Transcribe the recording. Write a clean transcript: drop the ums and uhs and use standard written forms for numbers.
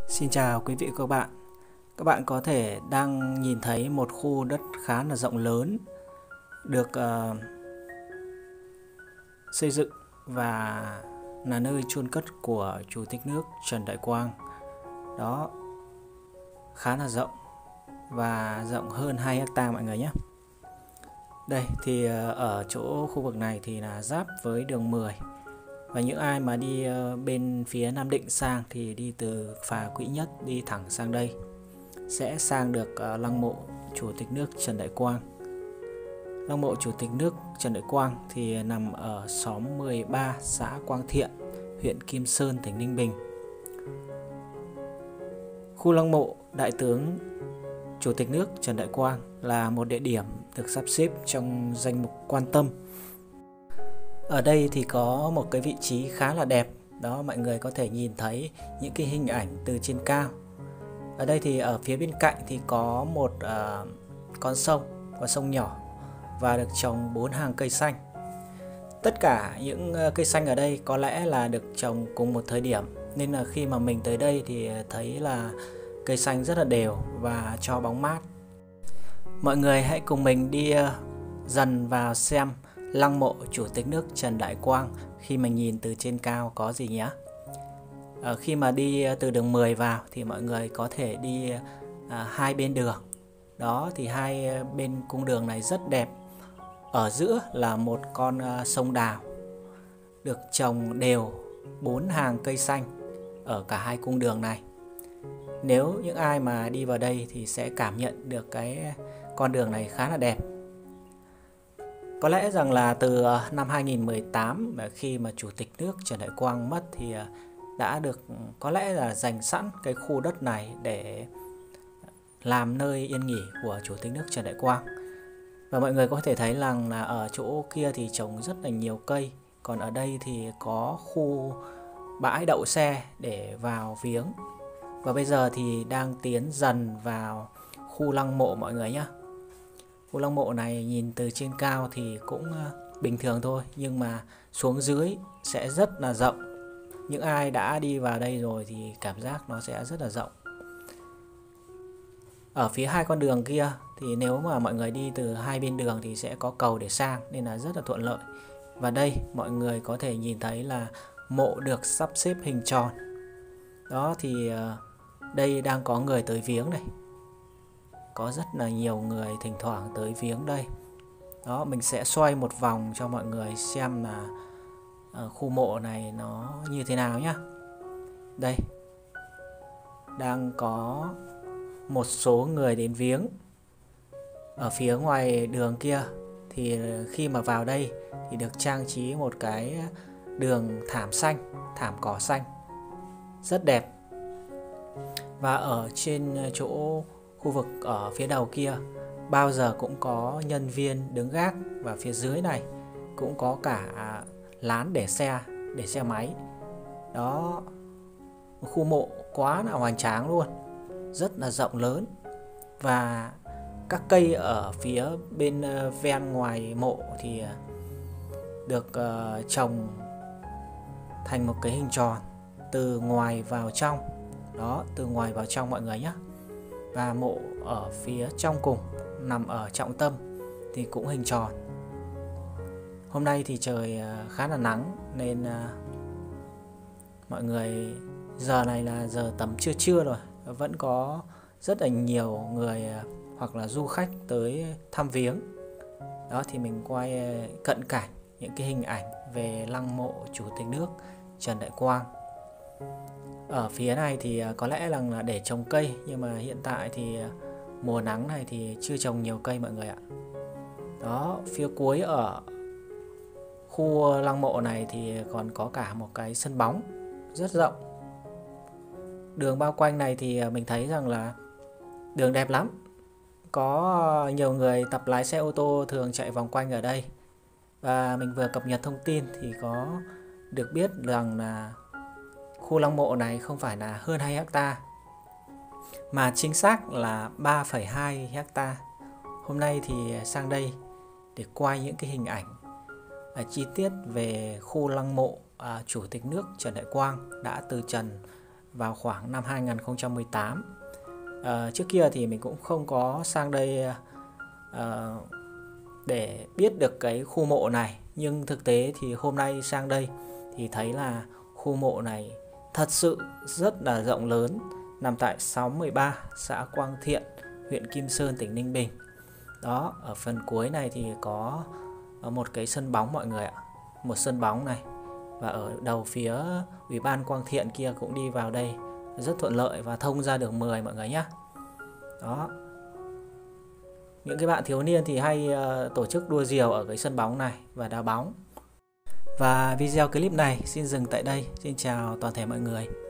Xin chào quý vị và các bạn. Các bạn có thể đang nhìn thấy một khu đất khá là rộng lớn được xây dựng và là nơi chôn cất của Chủ tịch nước Trần Đại Quang. Đó, khá là rộng và rộng hơn 2 hectare mọi người nhé. Đây thì ở chỗ khu vực này thì là giáp với đường 10. Và những ai mà đi bên phía Nam Định sang thì đi từ phà Quỹ Nhất đi thẳng sang đây sẽ sang được lăng mộ Chủ tịch nước Trần Đại Quang. Lăng mộ Chủ tịch nước Trần Đại Quang thì nằm ở xóm 13 xã Quang Thiện, huyện Kim Sơn, tỉnh Ninh Bình. Khu lăng mộ Đại tướng Chủ tịch nước Trần Đại Quang là một địa điểm được sắp xếp trong danh mục quan tâm. Ở đây thì có một cái vị trí khá là đẹp. Đó, mọi người có thể nhìn thấy những cái hình ảnh từ trên cao. Ở đây thì ở phía bên cạnh thì có một con sông nhỏ và được trồng 4 hàng cây xanh. Tất cả những cây xanh ở đây có lẽ là được trồng cùng một thời điểm, nên là khi mà mình tới đây thì thấy là cây xanh rất là đều và cho bóng mát. Mọi người hãy cùng mình đi dần vào xem lăng mộ Chủ tịch nước Trần Đại Quang khi mà nhìn từ trên cao có gì nhé. Khi mà đi từ đường 10 vào thì mọi người có thể đi hai bên đường. Đó thì hai bên cung đường này rất đẹp. Ở giữa là một con sông đào được trồng đều 4 hàng cây xanh ở cả hai cung đường này. Nếu những ai mà đi vào đây thì sẽ cảm nhận được cái con đường này khá là đẹp. Có lẽ rằng là từ năm 2018 khi mà Chủ tịch nước Trần Đại Quang mất thì đã được có lẽ là dành sẵn cái khu đất này để làm nơi yên nghỉ của Chủ tịch nước Trần Đại Quang. Và mọi người có thể thấy rằng là ở chỗ kia thì trồng rất là nhiều cây, còn ở đây thì có khu bãi đậu xe để vào viếng. Và bây giờ thì đang tiến dần vào khu lăng mộ mọi người nhé. Khu lăng mộ này nhìn từ trên cao thì cũng bình thường thôi, nhưng mà xuống dưới sẽ rất là rộng. Những ai đã đi vào đây rồi thì cảm giác nó sẽ rất là rộng. Ở phía hai con đường kia thì nếu mà mọi người đi từ hai bên đường thì sẽ có cầu để sang, nên là rất là thuận lợi. Và đây mọi người có thể nhìn thấy là mộ được sắp xếp hình tròn. Đó thì đây đang có người tới viếng này. Có rất là nhiều người thỉnh thoảng tới viếng đây. Đó, mình sẽ xoay một vòng cho mọi người xem là khu mộ này nó như thế nào nhé. Đây, đang có một số người đến viếng. Ở phía ngoài đường kia thì khi mà vào đây thì được trang trí một cái đường thảm xanh, thảm cỏ xanh rất đẹp. Và ở trên chỗ khu vực ở phía đầu kia bao giờ cũng có nhân viên đứng gác, và phía dưới này cũng có cả lán để xe máy. Đó, khu mộ quá là hoành tráng luôn, rất là rộng lớn. Và các cây ở phía bên ven ngoài mộ thì được trồng thành một cái hình tròn từ ngoài vào trong. Đó, từ ngoài vào trong mọi người nhé. Và mộ ở phía trong cùng nằm ở trọng tâm thì cũng hình tròn. Hôm nay thì trời khá là nắng nên mọi người, giờ này là giờ tầm trưa rồi, vẫn có rất là nhiều người hoặc là du khách tới thăm viếng. Đó thì mình quay cận cảnh những cái hình ảnh về lăng mộ Chủ tịch nước Trần Đại Quang. Ở phía này thì có lẽ là để trồng cây, nhưng mà hiện tại thì mùa nắng này thì chưa trồng nhiều cây mọi người ạ. Đó, phía cuối ở khu lăng mộ này thì còn có cả một cái sân bóng rất rộng. Đường bao quanh này thì mình thấy rằng là đường đẹp lắm. Có nhiều người tập lái xe ô tô thường chạy vòng quanh ở đây. Và mình vừa cập nhật thông tin thì có được biết rằng là khu lăng mộ này không phải là hơn 2 hectare mà chính xác là 3,2 hectare. Hôm nay thì sang đây để quay những cái hình ảnh chi tiết về khu lăng mộ Chủ tịch nước Trần Đại Quang đã từ trần vào khoảng năm 2018. Trước kia thì mình cũng không có sang đây để biết được cái khu mộ này, nhưng thực tế thì hôm nay sang đây thì thấy là khu mộ này thật sự rất là rộng lớn, nằm tại xóm 13, xã Quang Thiện, huyện Kim Sơn, tỉnh Ninh Bình. Đó, ở phần cuối này thì có một cái sân bóng mọi người ạ, một sân bóng này, và ở đầu phía Ủy ban Quang Thiện kia cũng đi vào đây rất thuận lợi và thông ra đường 10 mọi người nhé. Đó, những cái bạn thiếu niên thì hay tổ chức đua diều ở cái sân bóng này và đá bóng. Và video clip này xin dừng tại đây. Xin chào toàn thể mọi người.